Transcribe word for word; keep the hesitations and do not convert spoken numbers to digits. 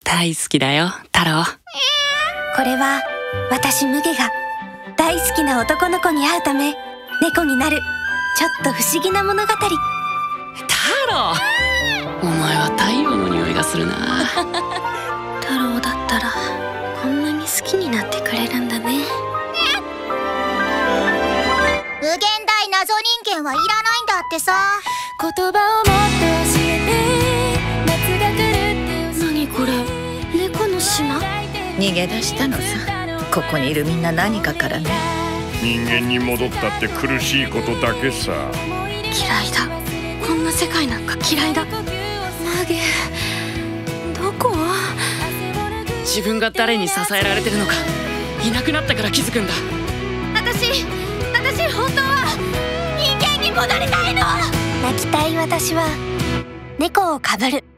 大好きだよ太郎。 これは私ムゲが大好きな男の子に会うため猫になるちょっと不思議な物語。 太郎、お前は太陽の匂いがするな。 太郎だったらこんなに好きになってくれるんだね。 無限大謎人間はいらないんだってさ。 言葉をもっと教えて、夏が来るって。何これ、猫の島？ 逃げ出したのさ。ここにいるみんな何かからね。 人間に戻ったって苦しいことだけさ。 嫌いだ、こんな世界なんか嫌いだ。マゲ、どこ？ 自分が誰に支えられてるのかいなくなったから気づくんだ。 私、私本当は人間に戻りたいの。泣きたい私は猫をかぶる。